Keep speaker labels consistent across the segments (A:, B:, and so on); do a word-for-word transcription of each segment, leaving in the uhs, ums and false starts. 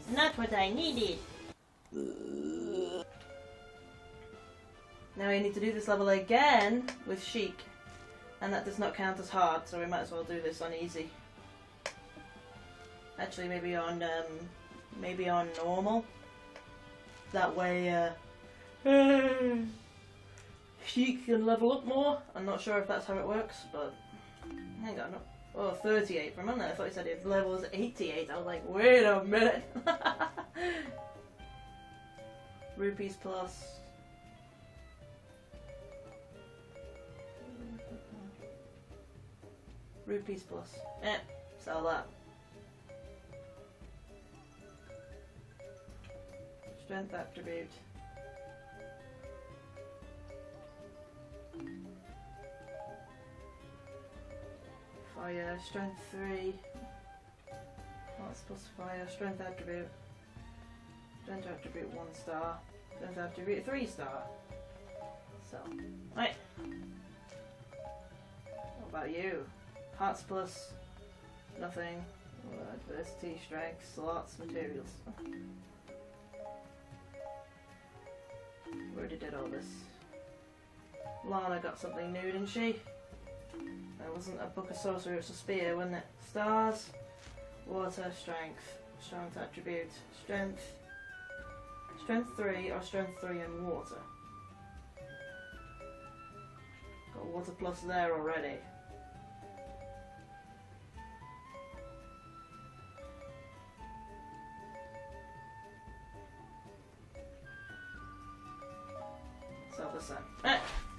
A: Not what I needed. Now we need to do this level again with Sheik. And that does not count as hard, so we might as well do this on easy. Actually, maybe on, um, maybe on normal. That way, uh, Sheik can level up more. I'm not sure if that's how it works, but hang on. Oh, thirty-eight from on there. I thought he said his level was eighty-eight. I was like, wait a minute. Rupees plus. Rupees plus. Eh, sell that. Strength attribute. Fire, strength three. That's plus fire, strength attribute. Strength attribute one star. Strength attribute three star. So, right. What about you? Hearts plus nothing. Adversity, strength, slots, materials. We already did all this. Lana got something new, didn't she? It wasn't a book of sorcery, it was a spear, wasn't it? Stars, water, strength, strength attribute, strength, strength three or strength three and water. Got water plus there already. So the same. Eh.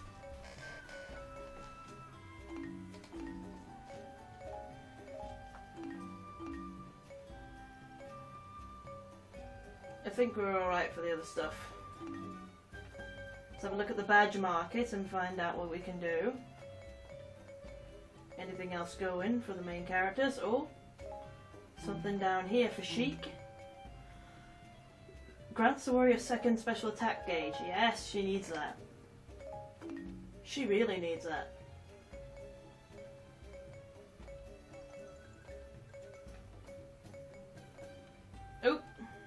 A: I think we're alright for the other stuff. Let's have a look at the badge market and find out what we can do. Anything else going for the main characters? Oh, something down here for Sheik. Grants the warrior second special attack gauge. Yes, she needs that. She really needs that. Oh,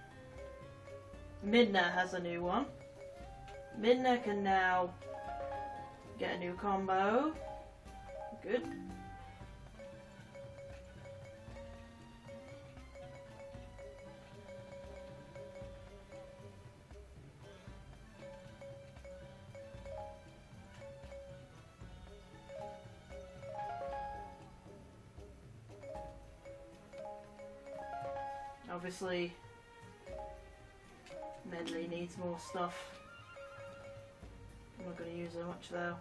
A: Midna has a new one. Midna can now get a new combo. Good. Obviously, Medley needs more stuff. I'm not going to use her much though.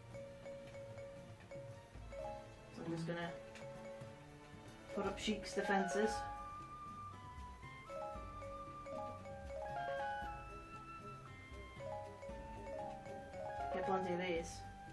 A: So I'm just going to put up Sheik's defences. Get plenty of these.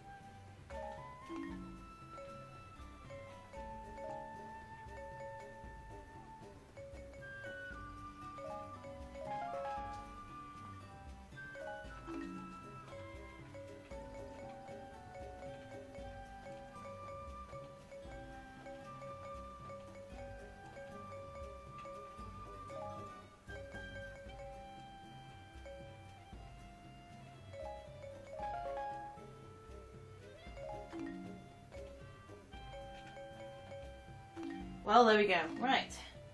A: Well, there we go. Right.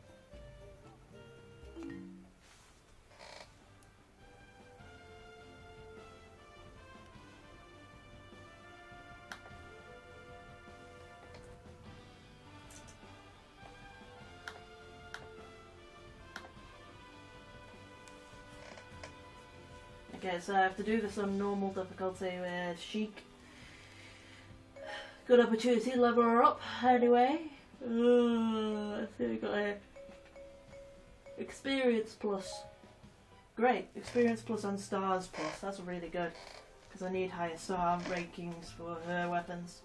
A: Okay, so I have to do this on normal difficulty with Sheik. Good opportunity to level her up anyway. Uh, I think we got a experience plus. Great, experience plus and stars plus. That's really good because I need higher star rankings for her weapons.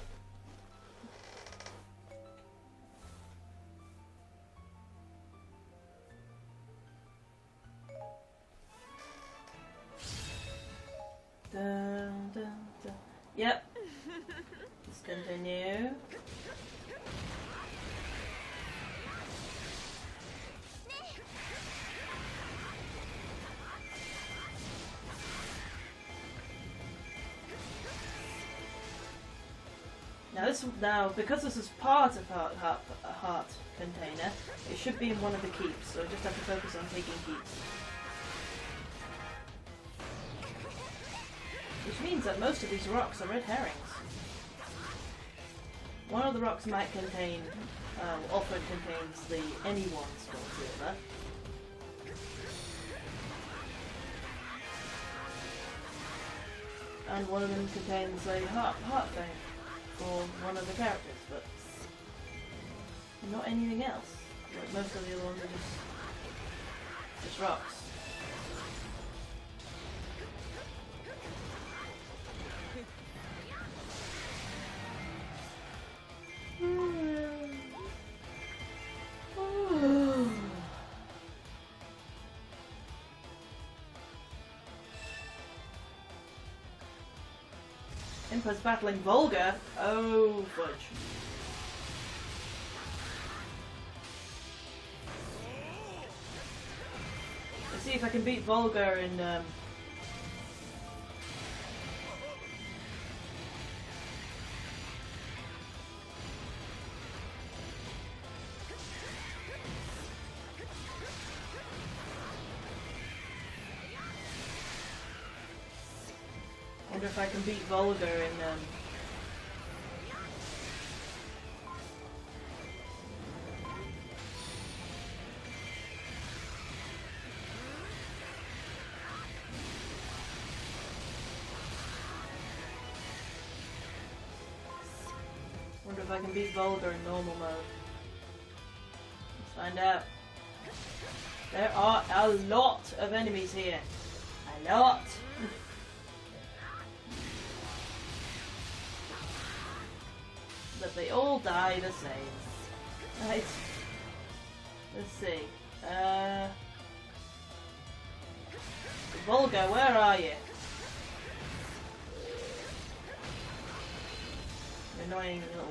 A: Dun, dun, dun. Yep. Let's continue. this now, because this is part of heart, heart, heart container, it should be in one of the keeps, so I just have to focus on taking keeps. Which means that most of these rocks are red herrings. One of the rocks might contain, um, often contains the anyone skull silver. And one of them contains a heart, heart thing for one of the characters, but not anything else. Like most of the other ones are just, just rocks. Imper's battling Volga? Oh, fudge. Let's see if I can beat Volga in, um... I wonder if I can beat Volga in, um... wonder if I can beat Volga in normal mode. Let's find out. There are a lot of enemies here. A lot! But they all die the same. Right. Let's see. Uh, Volga, where are you? Annoying little.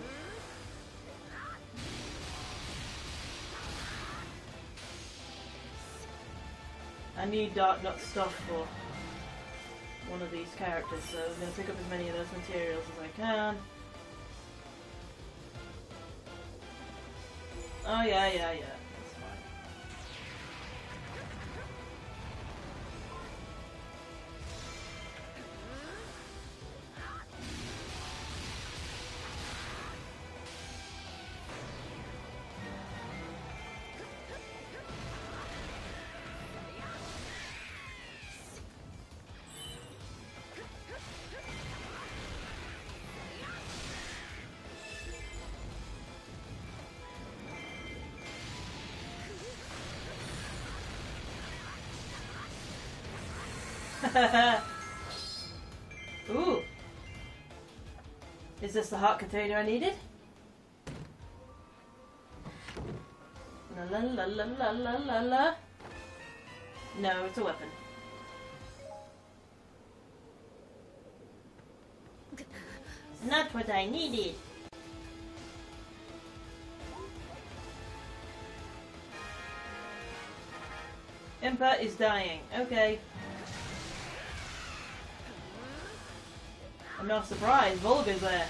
A: I need dark nut stuff for one of these characters, so I'm going to pick up as many of those materials as I can. Oh yeah, yeah, yeah. That's fine. Ooh. Is this the heart container I needed? La la la la la la la. No, it's a weapon. Not what I needed. Imper is dying. Okay. I'm not surprised. Volga's there.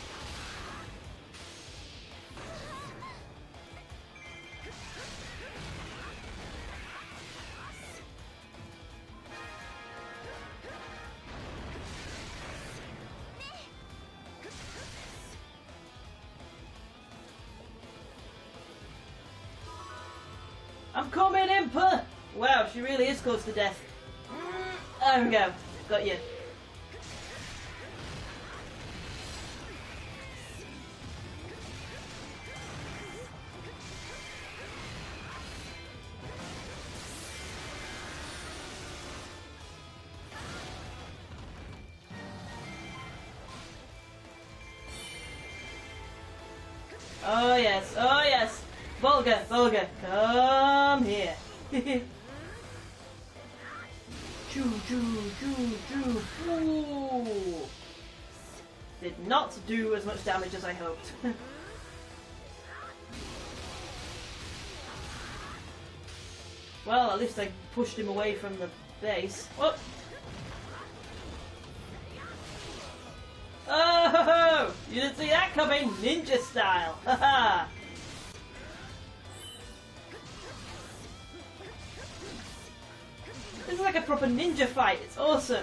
A: I'm coming, Imper! Wow, she really is close to death. There we go. Got you. Oh yes, oh yes! Volga, Volga, come here! Choo, choo, choo, choo, ooh! Did not do as much damage as I hoped. Well, at least I pushed him away from the base. Whoop! Oh! You didn't see that coming, ninja style! Haha! This is like a proper ninja fight, it's awesome!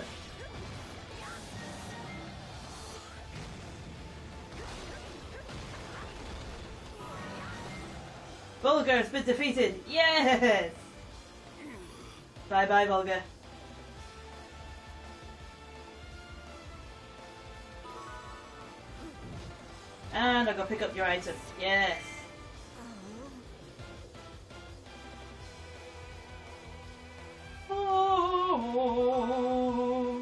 A: Volga has been defeated! Yes! Bye bye, Volga. And I gotta pick up your item. Yes! Oh.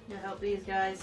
A: Gonna help these guys.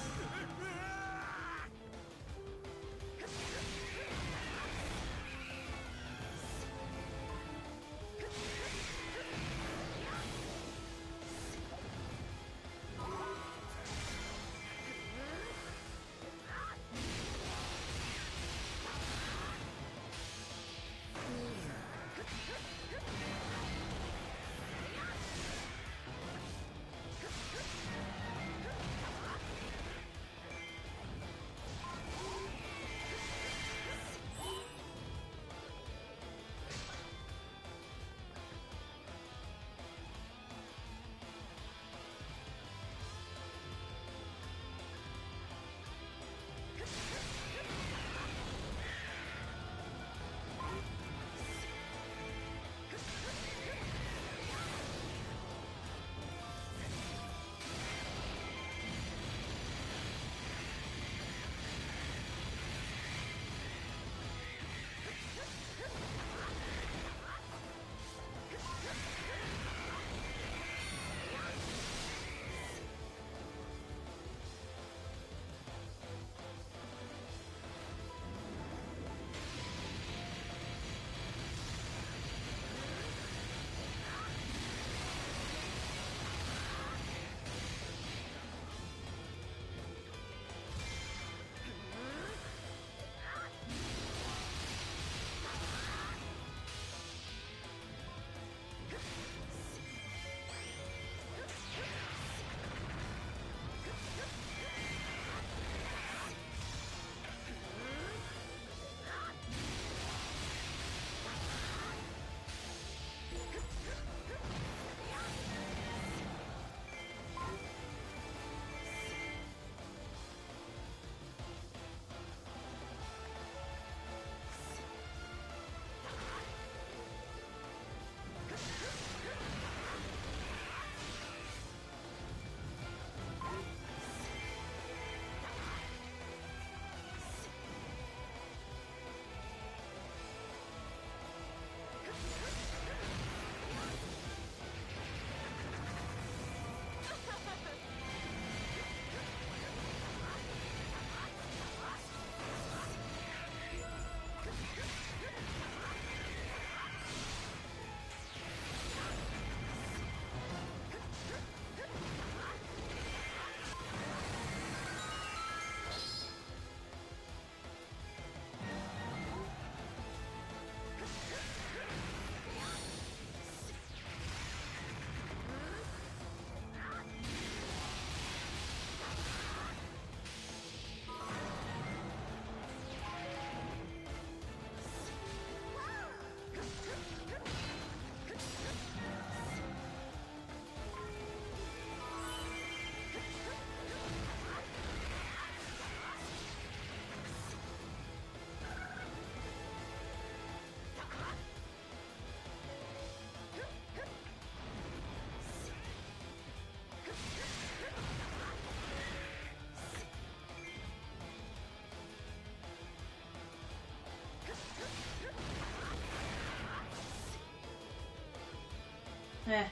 A: Eh,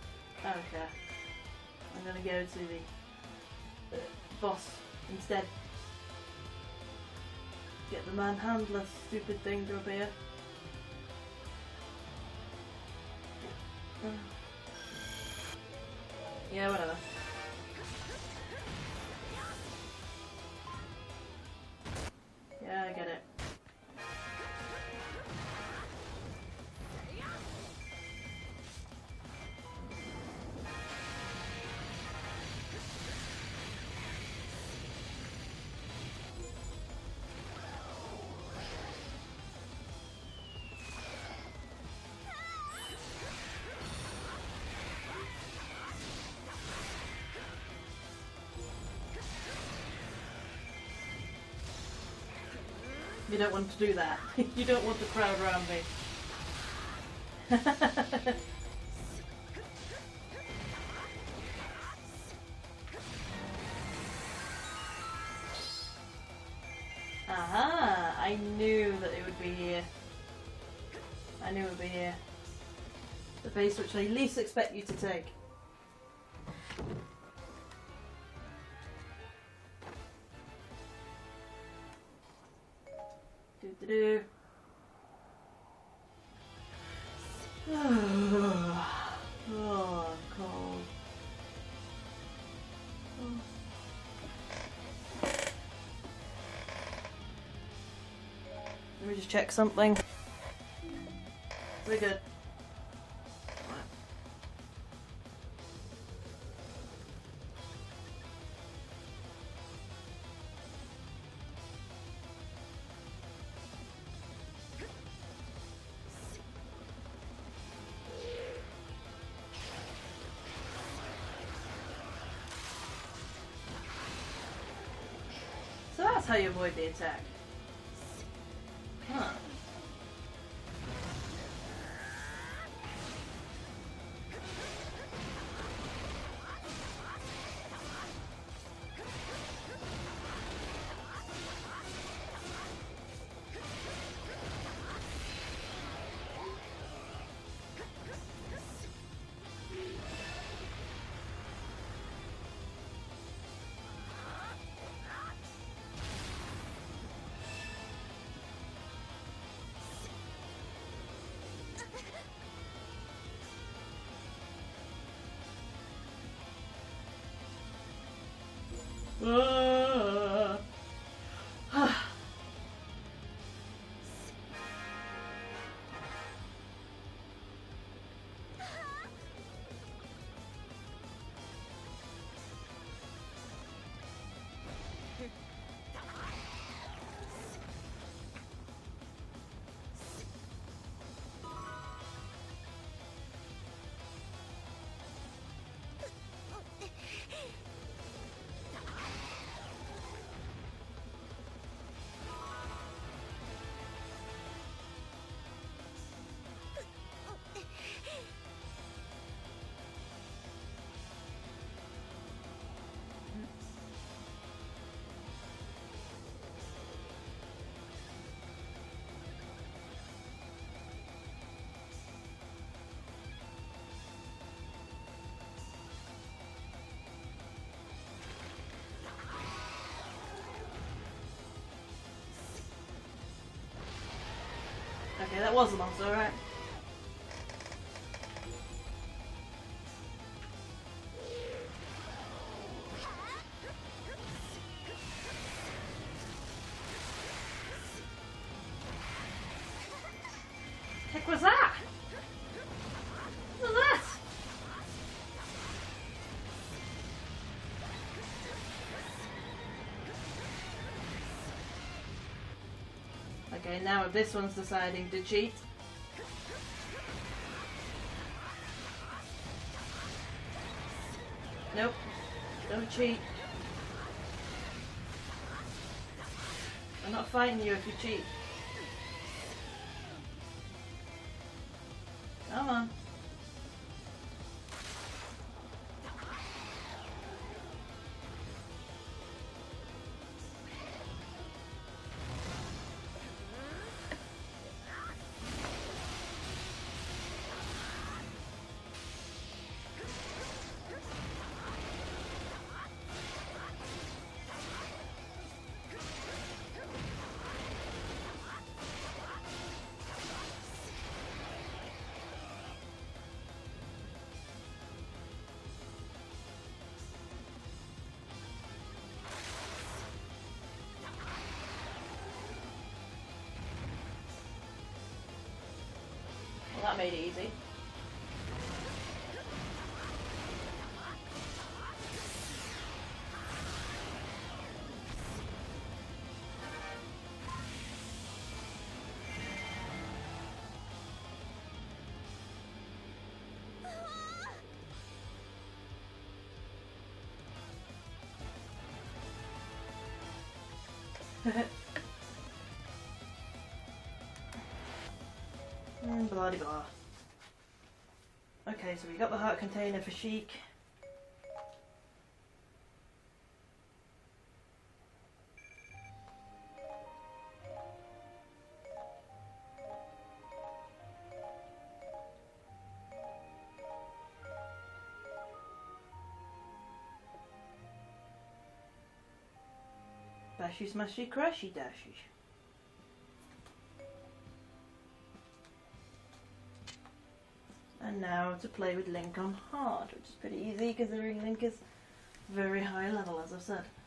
A: I don't care. I'm gonna go to the uh, boss instead. Get the manhandler stupid thing to appear. Uh, yeah, whatever. Yeah, I get it. You don't want to do that. You don't want the crowd around me. Aha! I knew that it would be here. I knew it would be here. The face which I least expect you to take. Do. Oh, I'm cold. Oh. Let me just check something. We're good. So that's how you avoid the attack. Huh. Uh, Okay, that was a monster, right? Heck was that? What was that? Okay, now if this one's deciding to cheat. Nope, don't cheat. I'm not fighting you if you cheat. Come on. Well, that made it easy. Mm, blah de blah. Okay, so we got the heart container for Sheik. Bashy smashy crashy dashy. And now to play with Link on hard, which is pretty easy considering Link is very high level, as I've said.